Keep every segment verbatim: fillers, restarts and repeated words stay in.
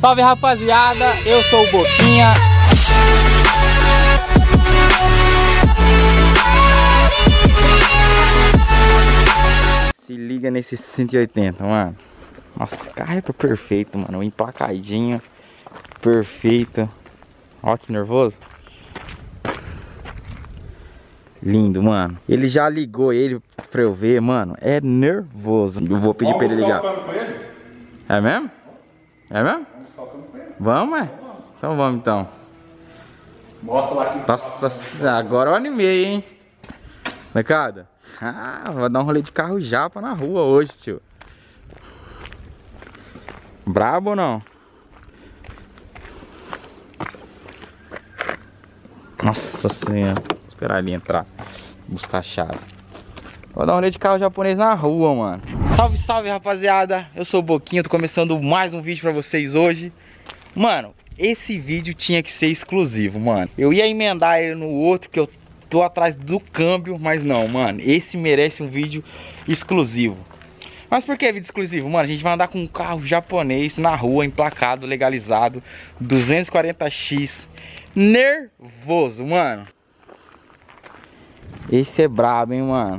Salve, rapaziada, eu sou o Boquinha. Se liga nesse cento e oitenta, mano. Nossa, esse carro é perfeito, mano. Emplacadinho, perfeito. Ó que nervoso. Lindo, mano. Ele já ligou ele pra eu ver, mano. É nervoso. Eu vou pedir pra ele ligar. É mesmo? É mesmo? Vamos, é? Então vamos, então. Mostra lá aqui. Nossa, agora eu animei, hein? Molecada. Ah, vou dar um rolê de carro japa na rua hoje, tio. Brabo ou não? Nossa senhora. Vou esperar ele entrar. Buscar a chave. Vou dar um rolê de carro japonês na rua, mano. Salve, salve, rapaziada. Eu sou o Boquinha, tô começando mais um vídeo pra vocês hoje. Mano, esse vídeo tinha que ser exclusivo, mano. Eu ia emendar ele no outro que eu tô atrás do câmbio, mas não, mano. Esse merece um vídeo exclusivo. Mas por que vídeo exclusivo? Mano, a gente vai andar com um carro japonês na rua, emplacado, legalizado, duzentos e quarenta X. Nervoso, mano. Esse é brabo, hein, mano.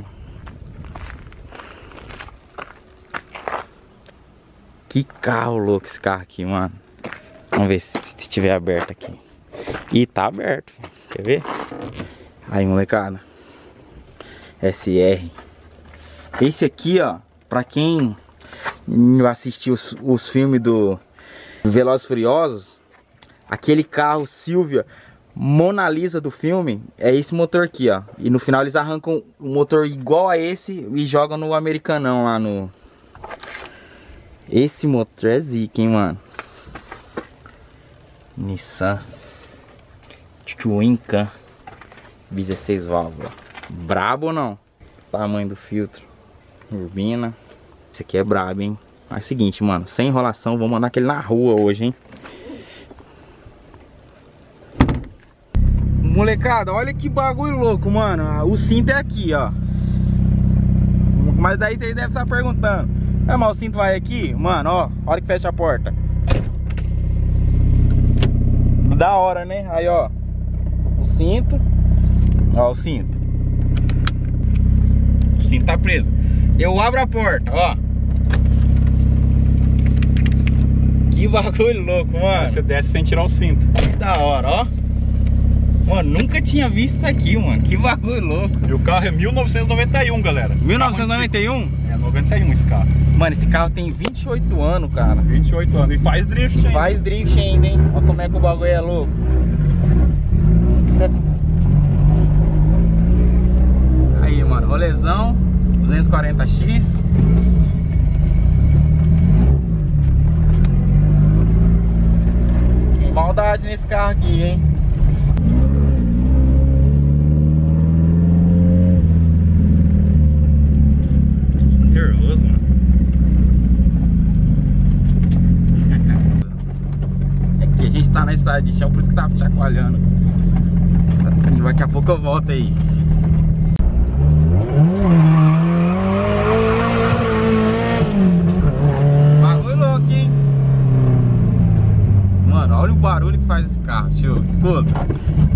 Que carro louco esse carro aqui, mano. Vamos ver se, se tiver aberto aqui. Ih, tá aberto. Quer ver? Aí, molecada. S R. Esse aqui, ó, pra quem assistiu os, os filmes do Velozes e Furiosos, aquele carro Silvia Mona Lisa do filme, é esse motor aqui, ó. E no final eles arrancam um motor igual a esse e jogam no Americanão lá no... Esse motor é zica, hein, mano. Nissan Twin Can dezesseis válvulas. Brabo ou não? Tamanho do filtro, turbina. Esse aqui é brabo, hein. Mas é o seguinte, mano, sem enrolação, vou mandar aquele na rua hoje, hein. Molecada, olha que bagulho louco, mano. O cinto é aqui, ó. Mas daí vocês devem estar perguntando: é, mas o cinto vai aqui? Mano, ó, hora que fecha a porta. Da hora, né? Aí, ó, o cinto. Ó, o cinto. O cinto tá preso. Eu abro a porta, ó. Que bagulho louco, mano. Você desce sem tirar o cinto. Que da hora, ó. Mano, nunca tinha visto isso aqui, mano. Que bagulho louco. E o carro é mil novecentos e noventa e um, galera. mil novecentos e noventa e um? É, noventa e um esse carro. Mano, esse carro tem vinte e oito anos, cara. vinte e oito anos. E faz drift ainda. Faz drift ainda, hein? Olha como é que o bagulho é louco. Aí, mano, rolezão duzentos e quarenta X. Tem maldade nesse carro aqui, hein? Nervoso, mano. É que a gente tá na estrada de chão, por isso que tá chacoalhando. Daqui a pouco eu volto aí. Bagulho louco, hein? Mano, olha o barulho que faz esse carro, tio. Escuta.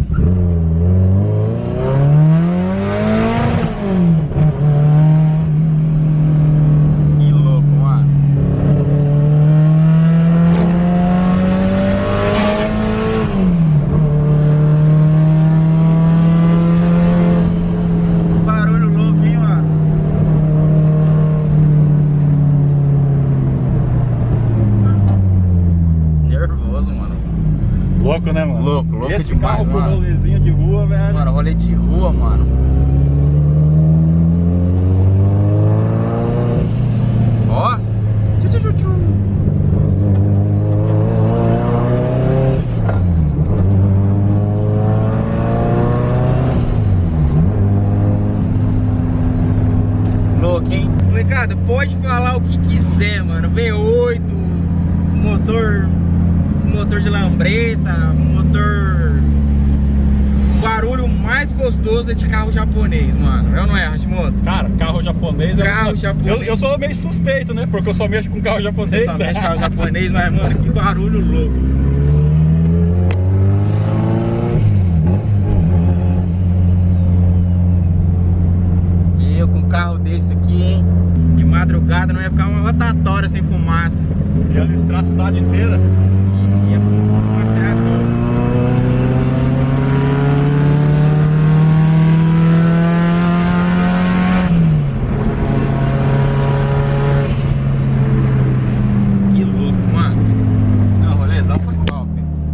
Louco, né, mano? Louco, louco Esse demais, carro por mano. rolezinho de rua, velho. Mano, rolê de rua, mano. Ó. Tchu, tchu, tchu, tchu. Louco, hein? Molecada, pode falar o que quiser, mano. V oito, motor... motor de lambreta, motor... O barulho mais gostoso é de carro japonês, mano. É ou não é, Hashimoto? Cara, carro japonês... Carro eu, japonês. Eu, eu sou meio suspeito, né? Porque eu só mexo com carro japonês. Você só mexe com carro japonês, mas, mano, que barulho louco. a cidade inteira. Ixi, é fumaceador. Que louco, mano. Não, o rolezão foi top.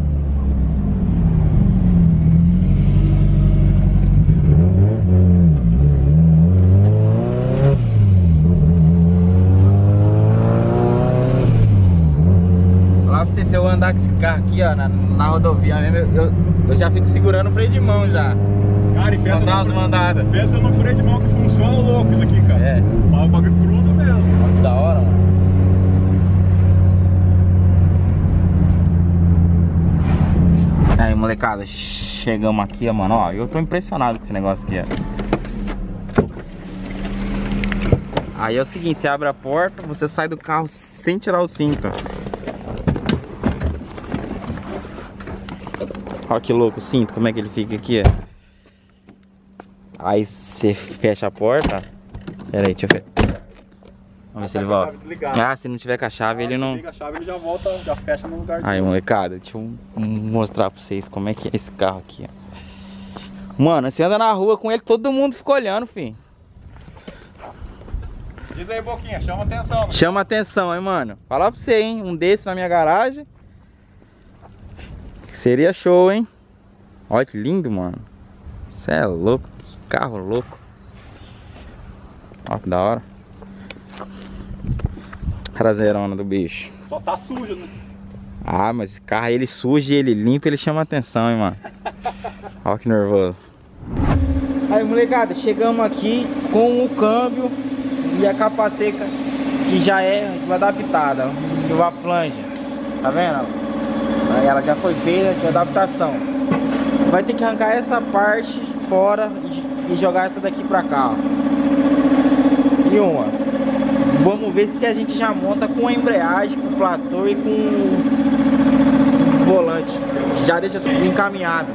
Se eu andar com esse carro aqui, ó, na, na rodovia mesmo, eu, eu, eu já fico segurando o freio de mão já. Cara, e pensa, Vou dar umas no, mandadas. pensa no freio de mão que funciona louco isso aqui, cara. É. Mas o bagulho crudo mesmo. Olha que da hora, mano. Aí, molecada, chegamos aqui, ó, mano. Ó, eu tô impressionado com esse negócio aqui, ó. Aí é o seguinte, você abre a porta, você sai do carro sem tirar o cinto. Olha que louco o cinto, como é que ele fica aqui, ó. Aí você fecha a porta. Pera aí, deixa eu ver. Vamos ver se ele volta. Ah, se não tiver com a chave, ele não... Liga a chave, ele já volta, já fecha no lugar. Aí, molecada, deixa eu mostrar pra vocês como é que é esse carro aqui, ó. Mano, você anda na rua com ele, todo mundo fica olhando, filho. Diz aí, Boquinha, chama atenção. Né? Chama atenção, hein, mano. Falar pra você, hein, um desses na minha garagem seria show, hein. Olha que lindo, mano. Você é louco, que carro louco. Olha que da hora. Traseirona do bicho. Só tá sujo, né? Ah, mas esse carro, ele suja e ele limpa, ele chama atenção, hein, mano. Olha que nervoso. Aí, molecada, chegamos aqui com o câmbio e a capa seca, que já é adaptada, que vai flange. Tá vendo? Aí ela já foi feita de adaptação. Vai ter que arrancar essa parte fora e, e jogar essa daqui pra cá, ó. E uma. Vamos ver se a gente já monta com a embreagem, com o platô e com o volante. Já deixa tudo encaminhado.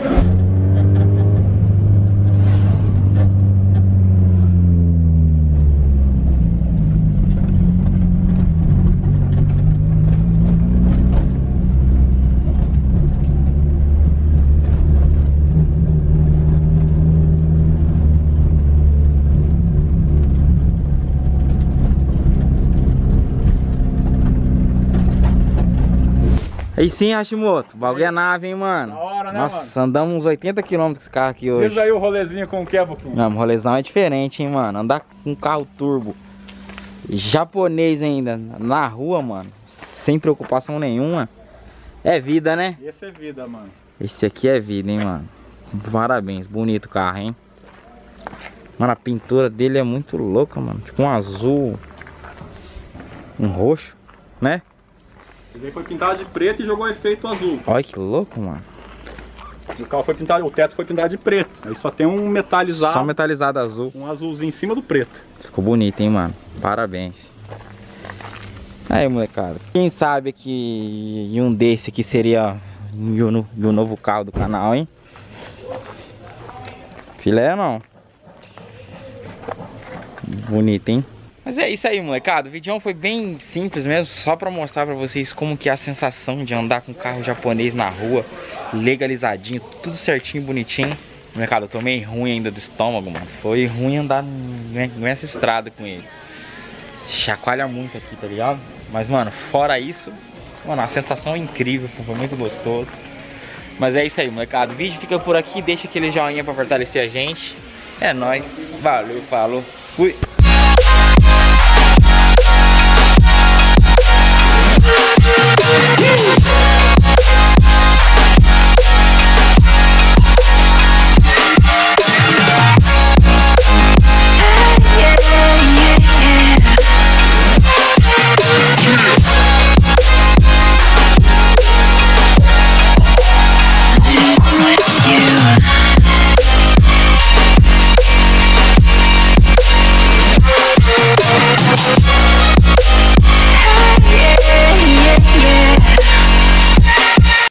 Aí sim, Hashimoto, o bagulho é nave, hein, mano. Da hora, né, Nossa, mano? andamos uns oitenta quilômetros com esse carro aqui hoje. Diz aí o rolezinho com o que, Boquinha? Não, o rolezão é diferente, hein, mano. Andar com um carro turbo japonês ainda, na rua, mano, sem preocupação nenhuma, é vida, né? Esse é vida, mano. Esse aqui é vida, hein, mano. Parabéns, bonito o carro, hein. Mano, a pintura dele é muito louca, mano. Tipo um azul, um roxo, né? Ele foi pintado de preto e jogou efeito azul. Olha que louco, mano. O carro foi pintado, o teto foi pintado de preto. Aí só tem um metalizado. Só metalizado azul. Um azulzinho em cima do preto. Ficou bonito, hein, mano. Parabéns. Aí, molecada. Quem sabe que um desse aqui seria o novo carro do canal, hein? Filé não. Bonito, hein? Mas é isso aí, molecada. O vídeo foi bem simples mesmo, só pra mostrar pra vocês como que é a sensação de andar com um carro japonês na rua, legalizadinho, tudo certinho, bonitinho. Molecada, eu tô meio ruim ainda do estômago, mano. Foi ruim andar nessa estrada com ele. Chacoalha muito aqui, tá ligado? Mas, mano, fora isso, mano, a sensação é incrível, foi muito gostoso. Mas é isso aí, molecada. O vídeo fica por aqui, deixa aquele joinha pra fortalecer a gente. É nóis, valeu, falou, fui!